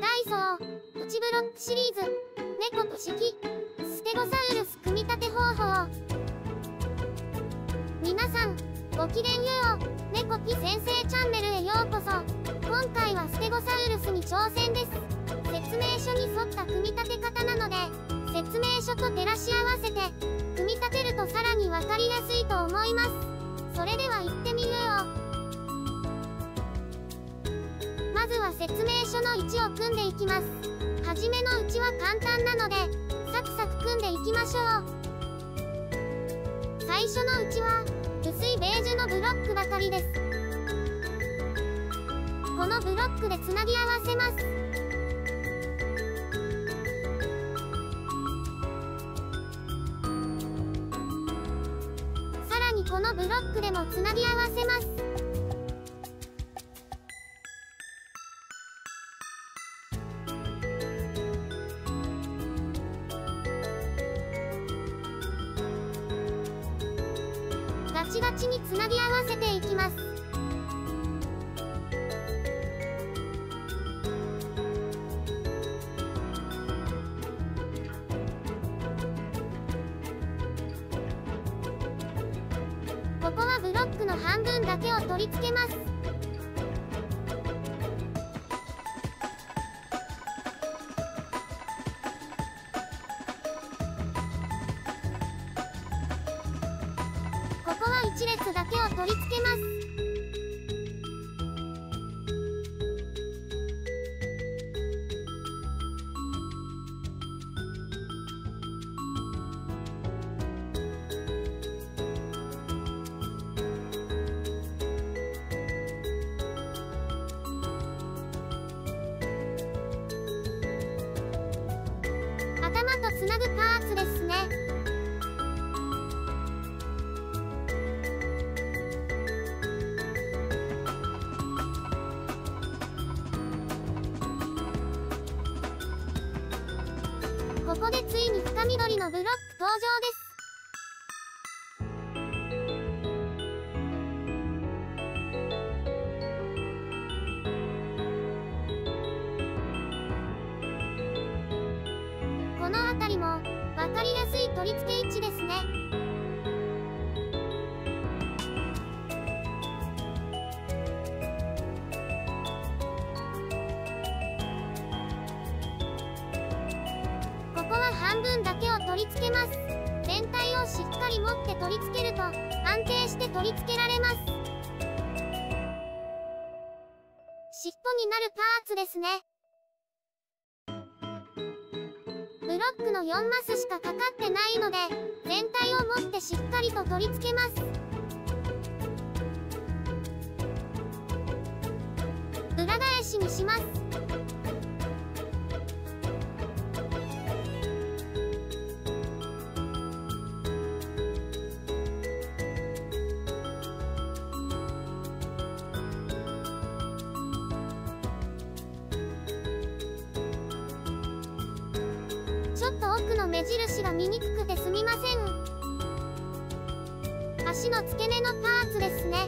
階層内ブロックシリーズ猫と式ステゴサウルス組み立て方法。皆さんごきげんよう。猫ピ先生チャンネルへようこそ。今回はステゴサウルスに挑戦です。説明書に沿った組み立て方なので説明書と照らし合わせて組み立てるとさらに分かりやすいと思います。それでは行ってみよう。まずは説明書の位置を組んでいきます。はじめのうちは簡単なのでサクサク組んでいきましょう。最初のうちは薄いベージュのブロックばかりです。このブロックでつなぎ合わせます。さらにこのブロックでもつなぎ合わせます。ガチガチにつなぎ合わせていきます。ここはブロックの半分だけを取り付けます。ここは1列だけを取り付けます。頭とつなぐパーツですね。ここでついに深緑のブロック登場です。この辺りも分かりやすい取り付け位置ですね。ここは半分だけを取り付けます。全体をしっかり持って取り付けると安定して取り付けられます。尻尾になるパーツですね。ブロックの4マスしかかかってないので全体を持ってしっかりと取り付けます。裏返しにします。ちょっと奥の目印が見にくくてすみません。足の付け根のパーツですね。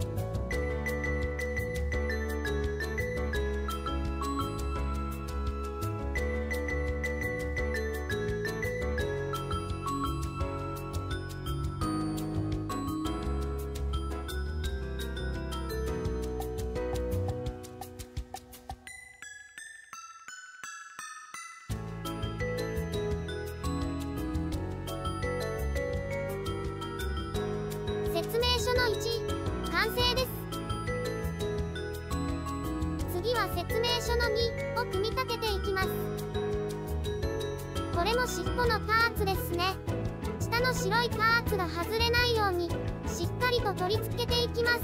説明書の1、完成です。次は説明書の2を組み立てていきます。これも尻尾のパーツですね。下の白いパーツが外れないようにしっかりと取り付けていきます。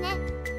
ね。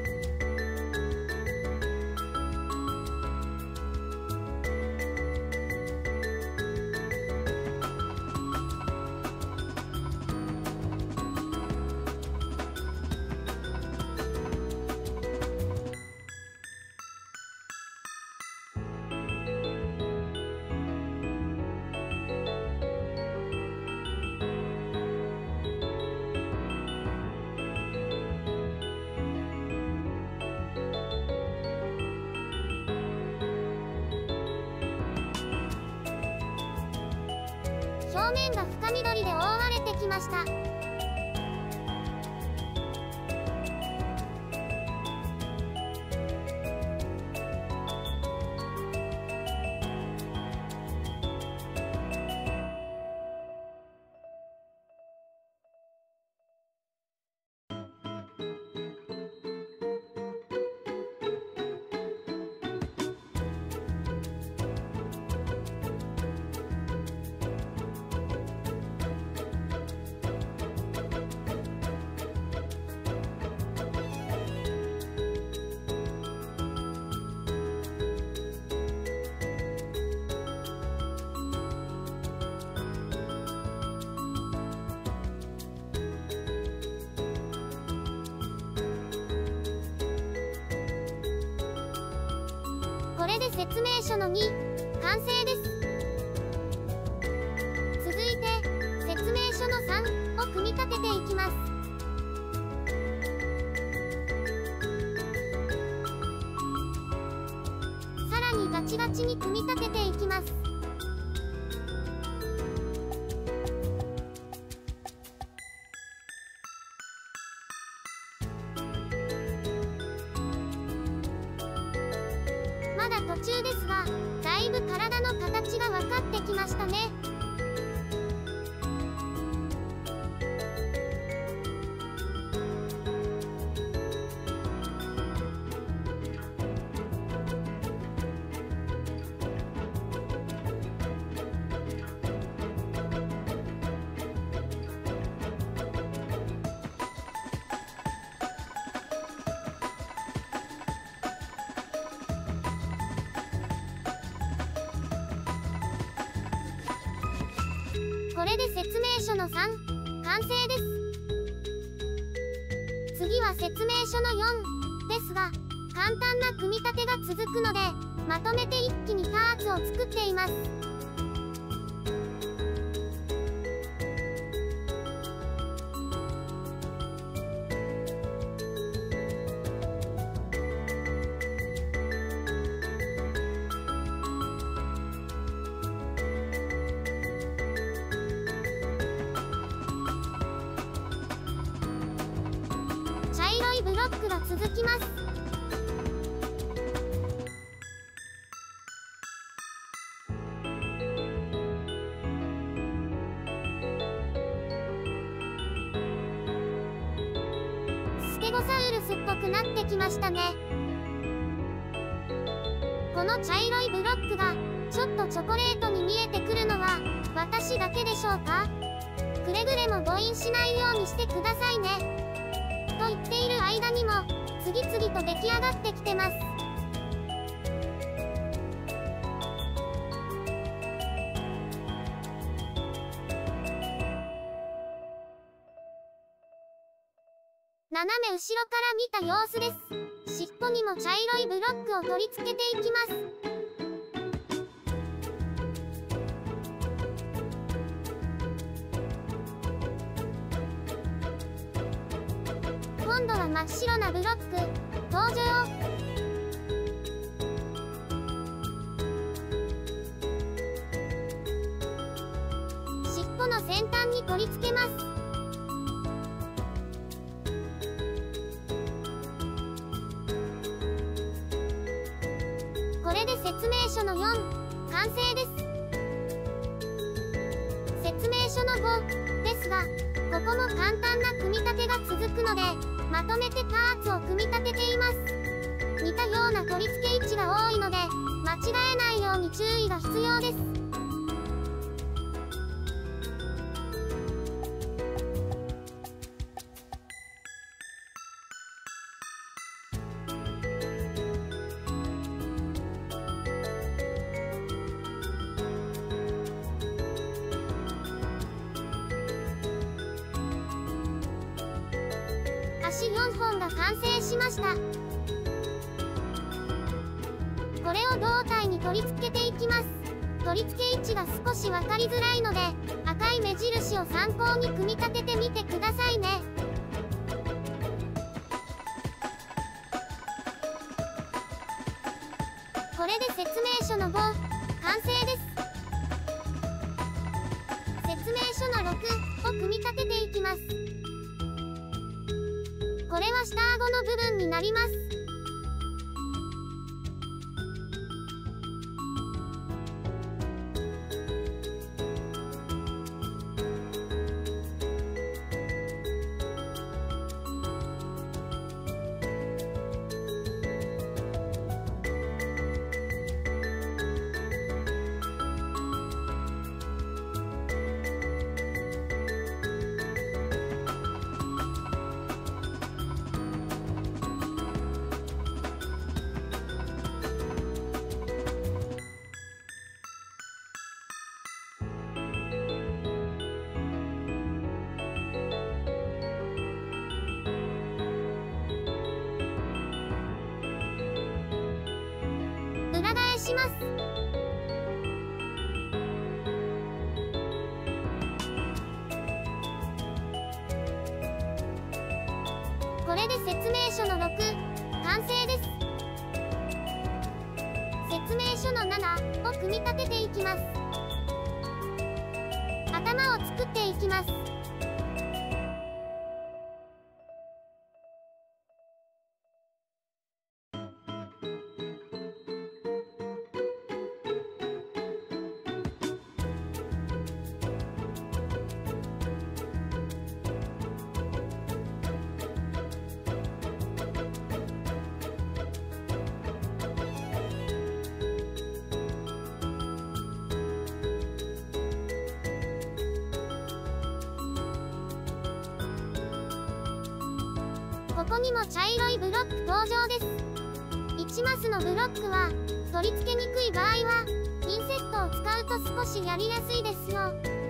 表面が深緑で覆われてきました。これで説明書の2完成です。続いて説明書の3を組み立てていきます。さらにガチガチに組み立てていきます。まだ途中ですが、だいぶ体の形が分かってきましたね。これで説明書の3完成です。次は説明書の4ですが、簡単な組み立てが続くので、まとめて一気にパーツを作っています。茶色いブロックが続きます。ステゴサウルスっぽくなってきましたね。この茶色いブロックがちょっとチョコレートに見えてくるのは私だけでしょうか？くれぐれも誤飲しないようにしてくださいね。と言っている間にも次々と出来上がってきてます。斜め後ろから見た様子です。尻尾にも茶色いブロックを取り付けていきます。今度は真っ白なブロック登場。尻尾の先端に取り付けます。これで説明書の4完成です。説明書の5ですが、ここも簡単な組み立てが続くので、まとめてパーツを組み立てています。似たような取り付け位置が多いので、間違えないように注意が必要です。 足4本が完成しました。これを胴体に取り付けていきます。取り付け位置が少し分かりづらいので、赤い目印を参考に組み立ててみてくださいね。これで説明書の5、完成です。説明書の6を組み立てていきます。これは下顎の部分になります。裏返します。これで説明書の6、完成です。説明書の7を組み立てていきます。頭を作っていきます。ここにも茶色いブロック登場です。1マスのブロックは取り付けにくい場合はピンセットを使うと少しやりやすいですよ。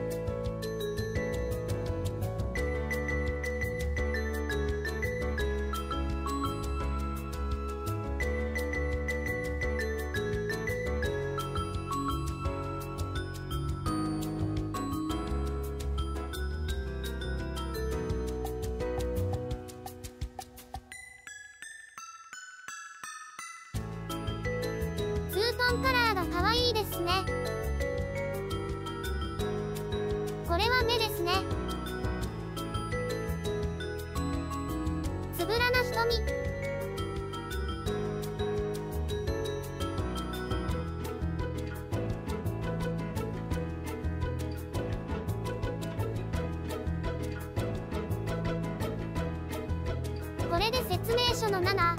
ツートンカラーが可愛いですね。これは目ですね。つぶらな瞳。これで説明書の7、完成です。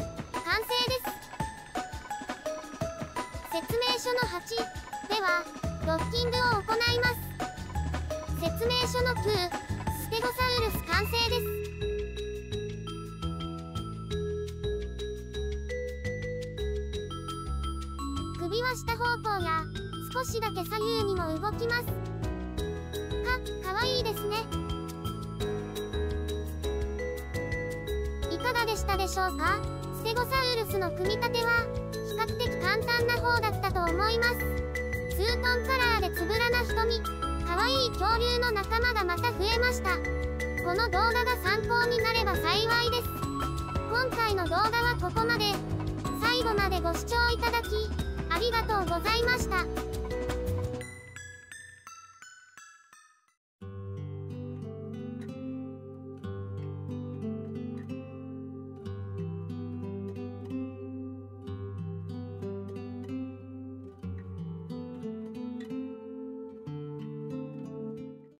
説明書の8ではドッキングを行います。説明書の9、ステゴサウルス完成です。首は下方向や少しだけ左右にも動きます。かわいいですね。いかがでしたでしょうか？ステゴサウルスの組み立ては比較的簡単な方だったと思います。ツートンカラーでつぶらな瞳、かわいい恐竜の仲間がまた増えました。この動画が参考になれば幸いです。今回の動画はここまで。最後までご視聴いただきありがとうございました。